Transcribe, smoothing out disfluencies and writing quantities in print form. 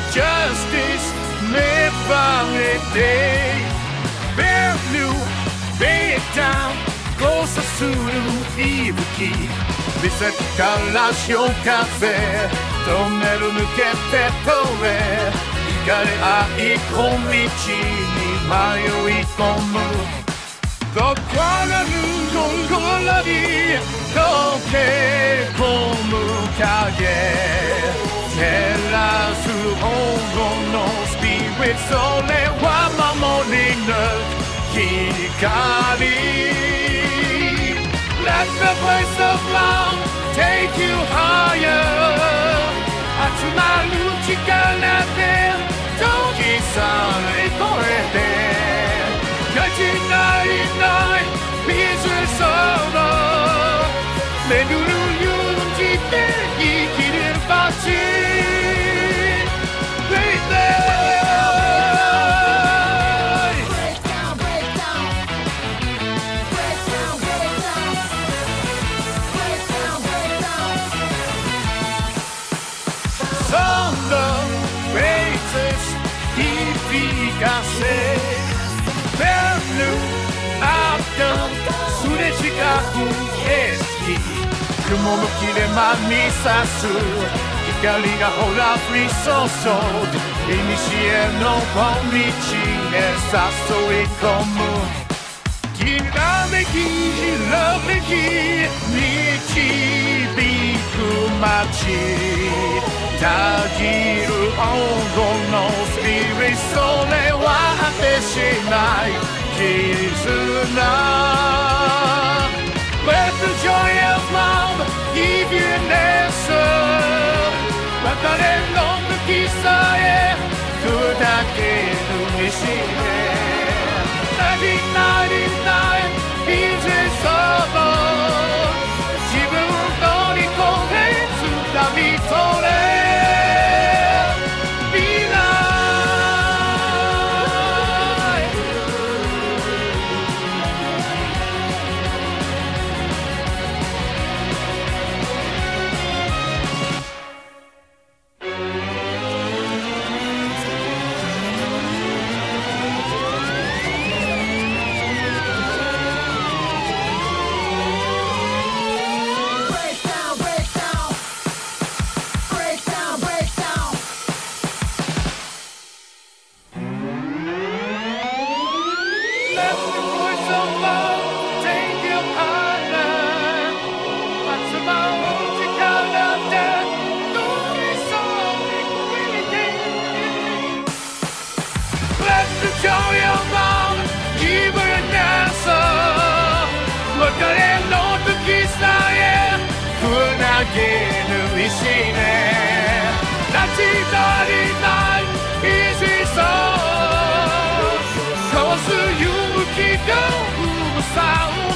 Justice never a day. Bear new, lay it down. Closer to the息吹見せから潮風トンネル抜けて通れ光合い小道に迷い込むどこらぬところに溶け込む影照らす黄金のスピリットそれは守りぬ光Let the voice of love take you higher 集まる力で時さえ越えて1999 Peace solo 巡る勇気で生きれる街 すれ違う景色雲の切れ間に差す光がほら降り注ぐ古の本道へ誘い込むきらめきひらめき導く街たぎる黄金のスピリットそれは果てしないLet the joy of love give you an answer 別れの時さえ砕ける意志で99 Pieces of love 自分のりこへ掴み取れげぬ石ね立ち足りない意志そうかわす勇気が生むさ